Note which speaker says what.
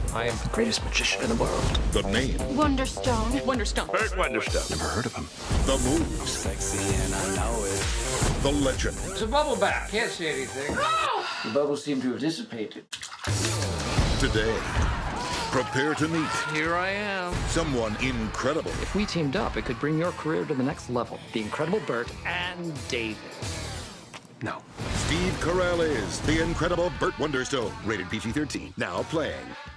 Speaker 1: I am the greatest magician in the world.
Speaker 2: The name.
Speaker 3: Wonderstone.
Speaker 4: Wonderstone.
Speaker 1: Burt Wonderstone.
Speaker 5: Never heard of him.
Speaker 2: The moves.
Speaker 5: Sexy and I know it.
Speaker 2: The legend.
Speaker 6: It's a bubble bath. Can't see anything. The bubbles seem to have dissipated.
Speaker 2: Today, prepare to meet
Speaker 1: Here I am.
Speaker 2: someone incredible.
Speaker 1: If we teamed up, it could bring your career to the next level. The incredible Burt and David. No.
Speaker 2: Steve Carell is the incredible Burt Wonderstone. Rated PG-13. Now playing.